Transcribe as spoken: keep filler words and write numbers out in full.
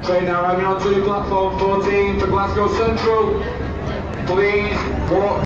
Train now hanging on to platform fourteen for Glasgow Central. Please walk